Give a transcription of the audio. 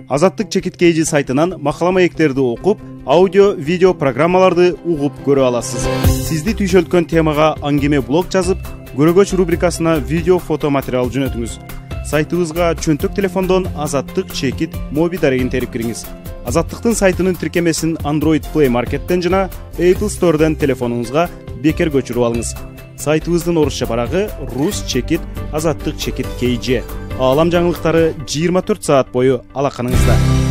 Азаттык чекит KG сайтынан макала маектерди окуп, аудио, видео программаларды угуп көрө аласыз. Сизди түйшөлткөн темага аңгеме блог жазып, көрөгөч рубрикасына видео фото материал жөнөтүңүз. Сайтыбызга чөнтөк телефондон Азаттык чекит моби дарегин терип кириңиз. Азаттыктын сайтынын тиркемесин Android Play Market'ten жана Apple Store'дан телефонуңузга бекер көчүрүп алыңыз. Сайтыбыздын орусча барагы Rus чекит Азаттык чекит KG. Алам жаңылыктары 24 саат бою алаканыңызда.